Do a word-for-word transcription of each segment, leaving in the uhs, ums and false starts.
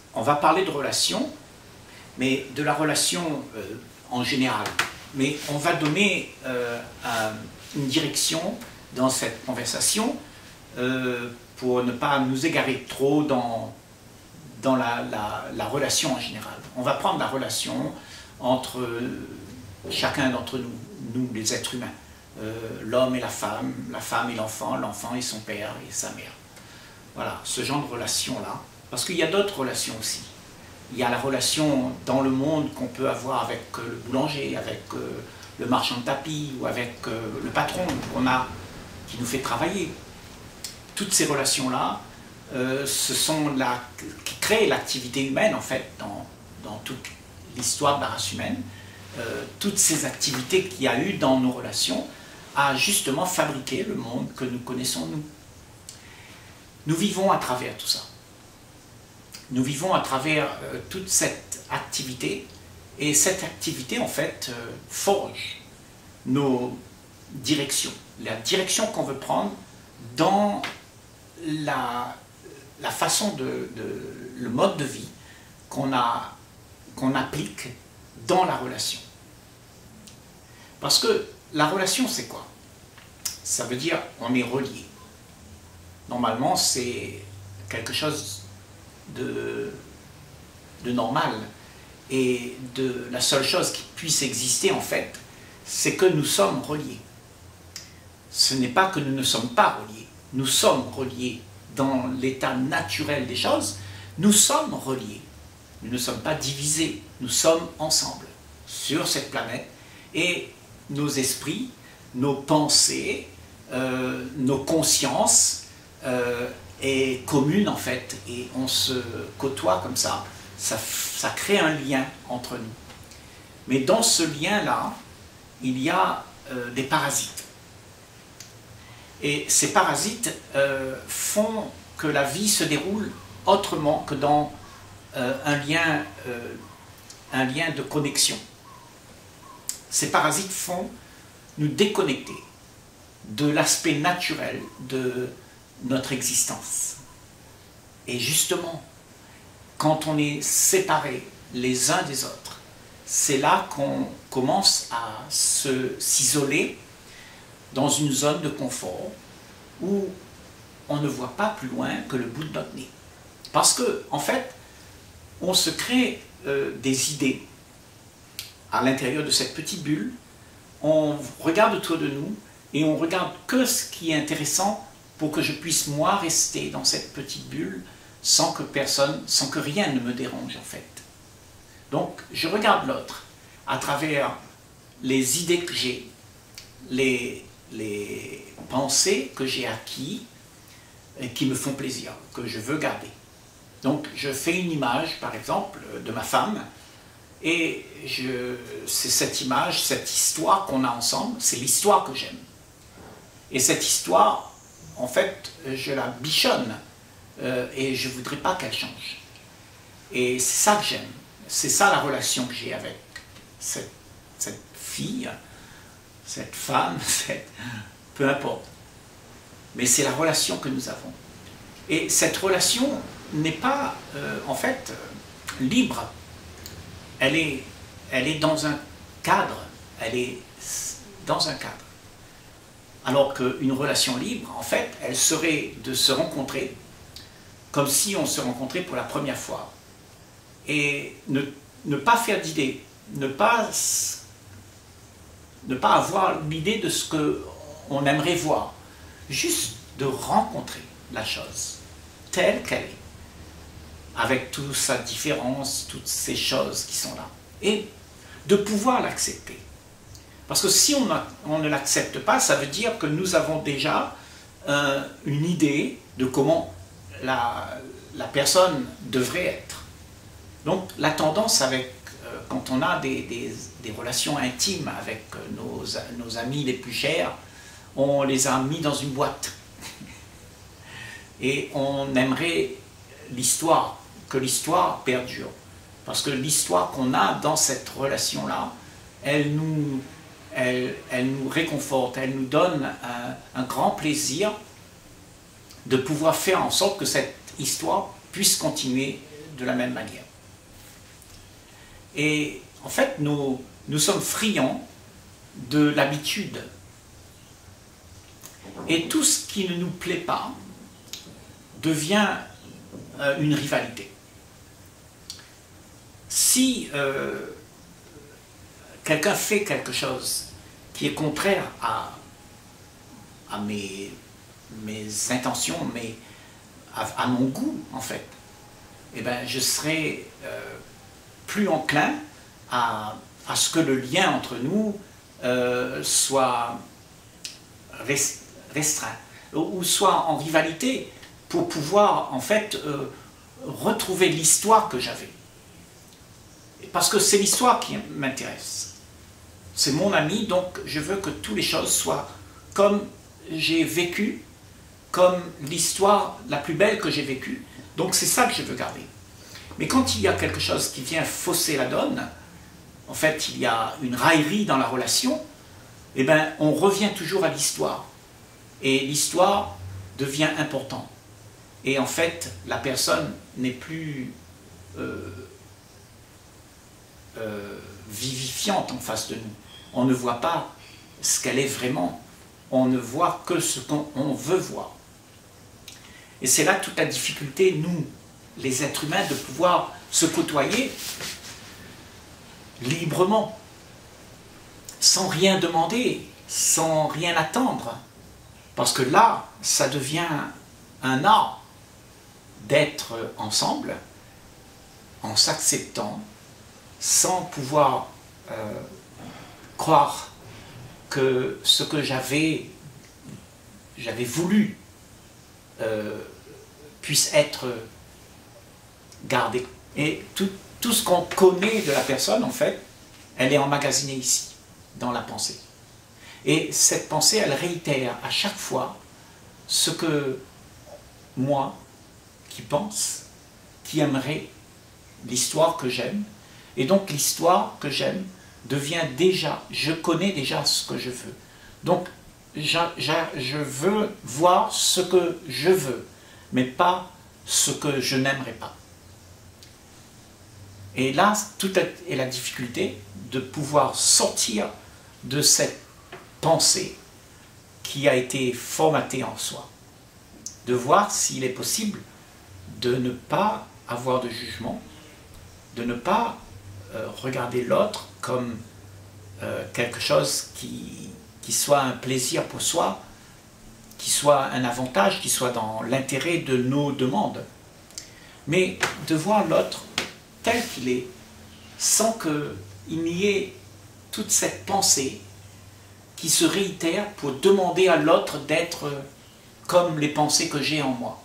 on va parler de relations, mais de la relation euh, en général. Mais on va donner euh, un, une direction dans cette conversation euh, pour ne pas nous égarer trop dans, dans la, la, la relation en général. On va prendre la relation entre chacun d'entre nous, nous les êtres humains. Euh, l'homme et la femme, la femme et l'enfant, l'enfant et son père et sa mère. Voilà, ce genre de relation-là. Parce qu'il y a d'autres relations aussi. Il y a la relation dans le monde qu'on peut avoir avec euh, le boulanger, avec euh, le marchand de tapis, ou avec euh, le patron qu'on a, qui nous fait travailler. Toutes ces relations-là, euh, ce sont la, qui créent l'activité humaine, en fait, dans, dans toute l'histoire de la race humaine. Euh, toutes ces activités qu'il y a eu dans nos relations a justement fabriqué le monde que nous connaissons, nous. Nous vivons à travers tout ça. Nous vivons à travers euh, toute cette activité, et cette activité, en fait, euh, forge nos directions, la direction qu'on veut prendre dans la, la façon de, de, le mode de vie qu'on a, qu'on applique dans la relation. Parce que la relation, c'est quoi? Ça veut dire on est relié. Normalement, c'est quelque chose de, de normal. Et de, la seule chose qui puisse exister, en fait, c'est que nous sommes reliés. Ce n'est pas que nous ne sommes pas reliés. Nous sommes reliés dans l'état naturel des choses. Nous sommes reliés. Nous ne sommes pas divisés. Nous sommes ensemble sur cette planète. Et nos esprits, nos pensées, euh, nos consciences euh, est commune en fait, et on se côtoie comme ça. ça, ça crée un lien entre nous. Mais dans ce lien-là, il y a euh, des parasites. Et ces parasites euh, font que la vie se déroule autrement que dans euh, un lien, euh, un lien de connexion. Ces parasites font nous déconnecter de l'aspect naturel de notre existence. Et justement, quand on est séparés les uns des autres, c'est là qu'on commence à s'isoler dans une zone de confort où on ne voit pas plus loin que le bout de notre nez. Parce que, en fait, on se crée euh, des idées à l'intérieur de cette petite bulle, on regarde autour de nous et on regarde que ce qui est intéressant pour que je puisse moi rester dans cette petite bulle sans que personne, sans que rien ne me dérange en fait. Donc je regarde l'autre à travers les idées que j'ai, les, les pensées que j'ai acquises et qui me font plaisir, que je veux garder. Donc je fais une image par exemple de ma femme. Et c'est cette image, cette histoire qu'on a ensemble, c'est l'histoire que j'aime. Et cette histoire, en fait, je la bichonne euh, et je ne voudrais pas qu'elle change. Et c'est ça que j'aime. C'est ça la relation que j'ai avec cette, cette fille, cette femme, cette, peu importe. Mais c'est la relation que nous avons. Et cette relation n'est pas, euh, en fait, euh, libre. Elle est, elle est dans un cadre, elle est dans un cadre. Alors qu'une relation libre, en fait, elle serait de se rencontrer comme si on se rencontrait pour la première fois. Et ne, ne pas faire d'idée, ne pas, ne pas avoir l'idée de ce qu'on aimerait voir. Juste de rencontrer la chose telle qu'elle est. Avec toute sa différence, toutes ces choses qui sont là. Et de pouvoir l'accepter. Parce que si on, a, on ne l'accepte pas, ça veut dire que nous avons déjà euh, une idée de comment la, la personne devrait être. Donc la tendance avec, euh, quand on a des, des, des relations intimes avec nos, nos amis les plus chers, on les a mis dans une boîte. Et on aimerait l'histoire, que l'histoire perdure. Parce que l'histoire qu'on a dans cette relation-là, elle nous, elle, elle nous réconforte, elle nous donne un, un grand plaisir de pouvoir faire en sorte que cette histoire puisse continuer de la même manière. Et en fait, nous, nous sommes friands de l'habitude. Et tout ce qui ne nous plaît pas devient euh, une rivalité. Si euh, quelqu'un fait quelque chose qui est contraire à, à mes, mes intentions, mais à, à mon goût, en fait, eh ben, je serai euh, plus enclin à, à ce que le lien entre nous euh, soit restreint, ou soit en rivalité, pour pouvoir, en fait, euh, retrouver l'histoire que j'avais. Parce que c'est l'histoire qui m'intéresse. C'est mon ami, donc je veux que toutes les choses soient comme j'ai vécu, comme l'histoire la plus belle que j'ai vécue. Donc c'est ça que je veux garder. Mais quand il y a quelque chose qui vient fausser la donne, en fait il y a une raillerie dans la relation, eh bien on revient toujours à l'histoire. Et l'histoire devient importante. Et en fait, la personne n'est plus euh, euh, vivifiante en face de nous. On ne voit pas ce qu'elle est vraiment. On ne voit que ce qu'on veut voir. Et c'est là toute la difficulté, nous, les êtres humains, de pouvoir se côtoyer librement, sans rien demander, sans rien attendre. Parce que là, ça devient un art d'être ensemble, en s'acceptant, sans pouvoir euh, croire que ce que j'avais j'avais voulu euh, puisse être gardé. Et tout, tout ce qu'on connaît de la personne, en fait, elle est emmagasinée ici, dans la pensée. Et cette pensée, elle réitère à chaque fois ce que moi, qui pense, qui aimerait l'histoire que j'aime. Et donc l'histoire que j'aime devient déjà, je connais déjà ce que je veux. Donc je, je, je veux voir ce que je veux, mais pas ce que je n'aimerais pas. Et là, toute est la difficulté de pouvoir sortir de cette pensée qui a été formatée en soi. De voir s'il est possible de ne pas avoir de jugement, de ne pas euh, regarder l'autre comme euh, quelque chose qui, qui soit un plaisir pour soi, qui soit un avantage, qui soit dans l'intérêt de nos demandes, mais de voir l'autre tel qu'il est, sans qu'il n'y ait toute cette pensée qui se réitère pour demander à l'autre d'être comme les pensées que j'ai en moi.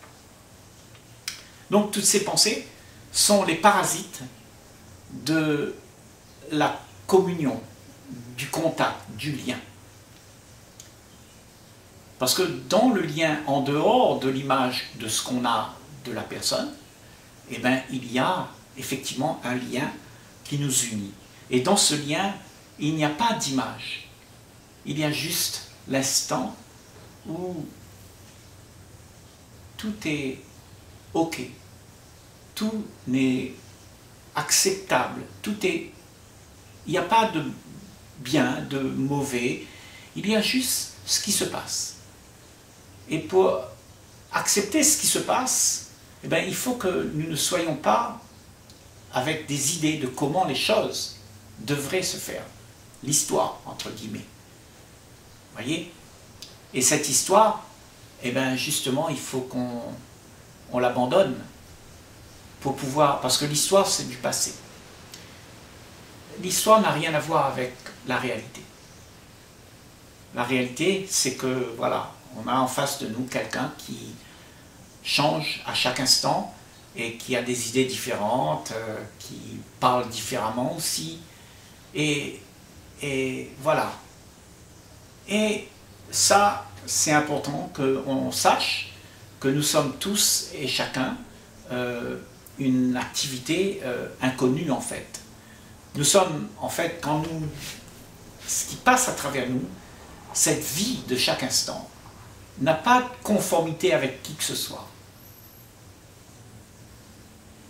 Donc toutes ces pensées sont les parasites de la communion, du contact, du lien. Parce que dans le lien, en dehors de l'image de ce qu'on a de la personne, eh bien, il y a effectivement un lien qui nous unit. Et dans ce lien, il n'y a pas d'image. Il y a juste l'instant où tout est OK. Tout est acceptable. Tout est... Il n'y a pas de bien, de mauvais. Il y a juste ce qui se passe. Et pour accepter ce qui se passe, eh bien, il faut que nous ne soyons pas avec des idées de comment les choses devraient se faire. L'histoire, entre guillemets. Voyez? Et cette histoire, eh bien, justement, il faut qu'on on l'abandonne pour pouvoir... Parce que l'histoire, c'est du passé. L'histoire n'a rien à voir avec la réalité. La réalité, c'est que, voilà, on a en face de nous quelqu'un qui change à chaque instant et qui a des idées différentes, euh, qui parle différemment aussi. Et, et voilà. Et ça, c'est important qu'on sache que nous sommes tous et chacun euh, une activité euh, inconnue en fait. Nous sommes en fait, quand nous, ce qui passe à travers nous, cette vie de chaque instant, n'a pas de conformité avec qui que ce soit.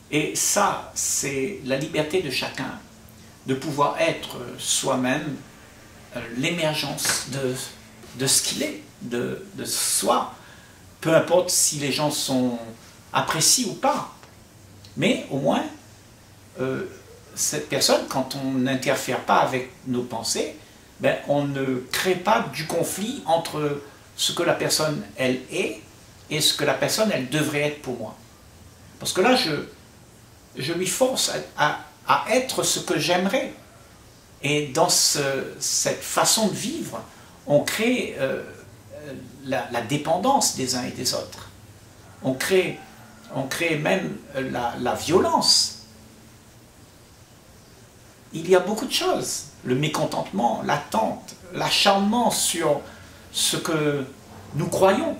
Et ça, c'est la liberté de chacun, de pouvoir être soi-même euh, l'émergence de, de ce qu'il est, de, de soi, peu importe si les gens sont apprécient ou pas. Mais au moins, euh, cette personne, quand on n'interfère pas avec nos pensées, ben, on ne crée pas du conflit entre ce que la personne, elle est, et ce que la personne, elle devrait être pour moi. Parce que là, je, je lui force à, à, à être ce que j'aimerais. Et dans ce, cette façon de vivre, on crée euh, la, la dépendance des uns et des autres. On crée, on crée même la, la violence. Il y a beaucoup de choses. Le mécontentement, l'attente, l'acharnement sur ce que nous croyons.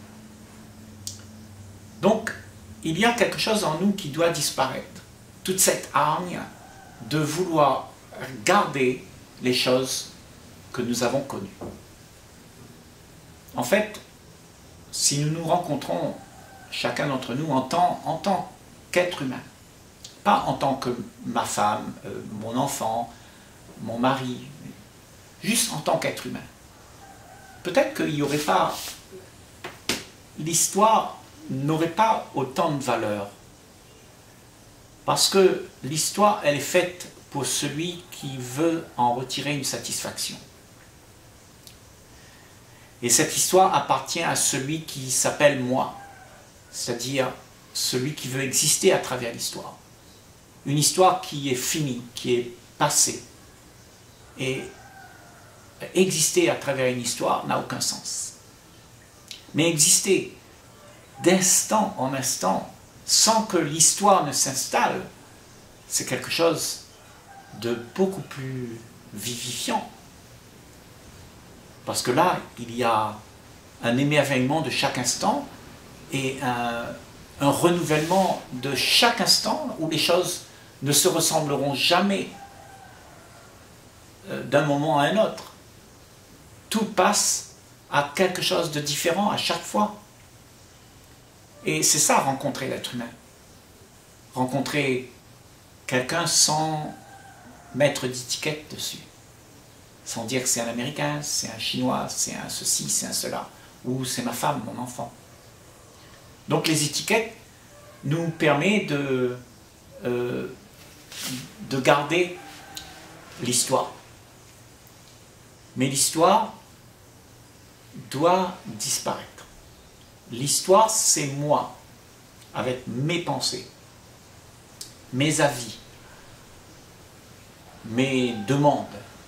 Donc, il y a quelque chose en nous qui doit disparaître. Toute cette hargne de vouloir garder les choses que nous avons connues. En fait, si nous nous rencontrons, chacun d'entre nous, en tant, en tant qu'être humain, pas en tant que ma femme, euh, mon enfant, mon mari, juste en tant qu'être humain, peut-être qu'il n'y aurait pas, l'histoire n'aurait pas autant de valeur. Parce que l'histoire, elle est faite pour celui qui veut en retirer une satisfaction. Et cette histoire appartient à celui qui s'appelle moi, c'est-à-dire celui qui veut exister à travers l'histoire. Une histoire qui est finie, qui est passée. Et exister à travers une histoire n'a aucun sens. Mais exister d'instant en instant, sans que l'histoire ne s'installe, c'est quelque chose de beaucoup plus vivifiant. Parce que là, il y a un émerveillement de chaque instant et un, un renouvellement de chaque instant où les choses ne se ressembleront jamais d'un moment à un autre. Tout passe à quelque chose de différent à chaque fois. Et c'est ça, rencontrer l'être humain. Rencontrer quelqu'un sans mettre d'étiquette dessus. Sans dire que c'est un Américain, c'est un Chinois, c'est un ceci, c'est un cela. Ou c'est ma femme, mon enfant. Donc les étiquettes nous permettent de, euh, de garder l'histoire. Mais l'histoire doit disparaître. L'histoire, c'est moi, avec mes pensées, mes avis, mes demandes.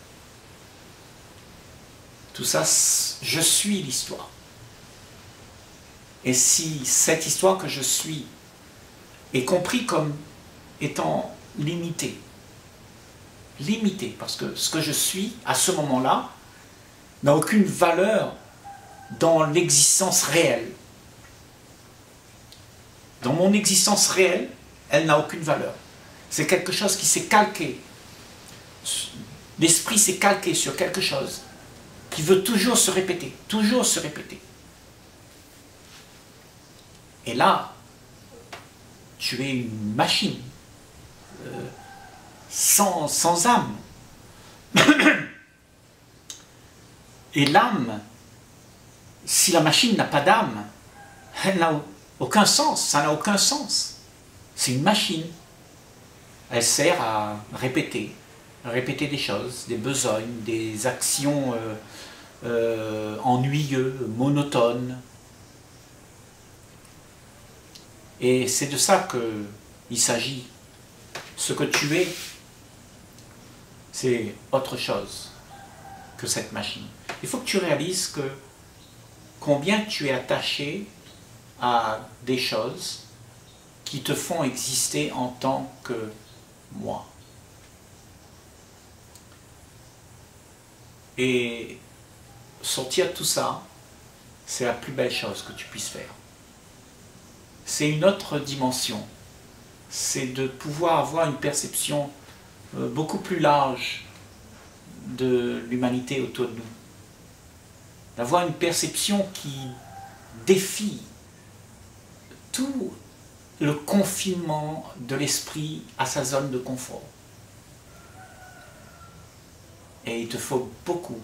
Tout ça, je suis l'histoire. Et si cette histoire que je suis est comprise comme étant limitée, limitée, parce que ce que je suis, à ce moment-là, n'a aucune valeur dans l'existence réelle. Dans mon existence réelle, elle n'a aucune valeur. C'est quelque chose qui s'est calqué. L'esprit s'est calqué sur quelque chose qui veut toujours se répéter, toujours se répéter. Et là, tu es une machine, euh, sans, sans âme. Et l'âme, si la machine n'a pas d'âme, elle n'a aucun sens, ça n'a aucun sens. C'est une machine. Elle sert à répéter, à répéter des choses, des besognes, des actions euh, euh, ennuyeuses, monotones. Et c'est de ça qu'il s'agit. Ce que tu es, c'est autre chose que cette machine. Il faut que tu réalises que combien tu es attaché à des choses qui te font exister en tant que moi. Et sortir de tout ça, c'est la plus belle chose que tu puisses faire. C'est une autre dimension. C'est de pouvoir avoir une perception beaucoup plus large de l'humanité autour de nous. D'avoir une perception qui défie tout le confinement de l'esprit à sa zone de confort. Et il te faut beaucoup,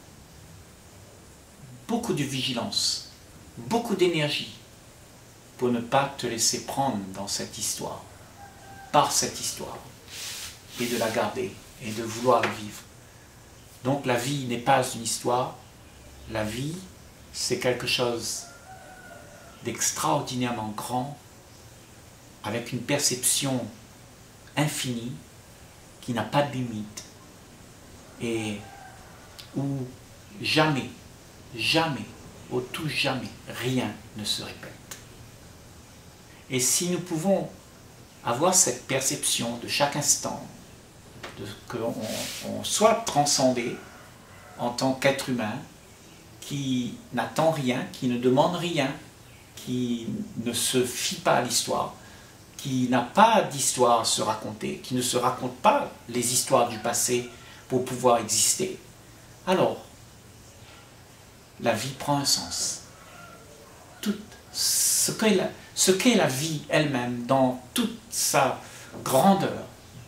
beaucoup de vigilance, beaucoup d'énergie pour ne pas te laisser prendre dans cette histoire, par cette histoire, et de la garder, et de vouloir la vivre. Donc la vie n'est pas une histoire, la vie c'est quelque chose d'extraordinairement grand, avec une perception infinie, qui n'a pas de limite, et où jamais, jamais, au tout jamais, rien ne se répète. Et si nous pouvons avoir cette perception de chaque instant, qu'on on soit transcendé en tant qu'être humain, qui n'attend rien, qui ne demande rien, qui ne se fie pas à l'histoire, qui n'a pas d'histoire à se raconter, qui ne se raconte pas les histoires du passé pour pouvoir exister, alors la vie prend un sens. Tout ce qu'est la, ce qu'est la vie elle-même dans toute sa grandeur,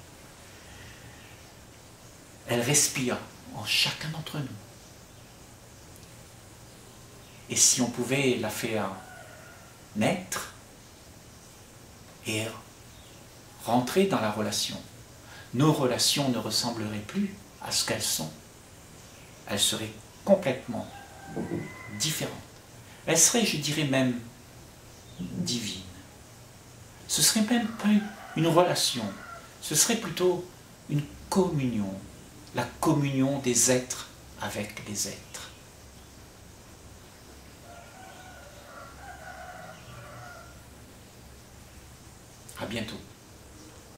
elle respire en chacun d'entre nous. Et si on pouvait la faire naître et rentrer dans la relation, nos relations ne ressembleraient plus à ce qu'elles sont. Elles seraient complètement différentes. Elles seraient, je dirais même, divines. Ce serait même pas une relation, ce serait plutôt une communion, la communion des êtres avec les êtres. À bientôt.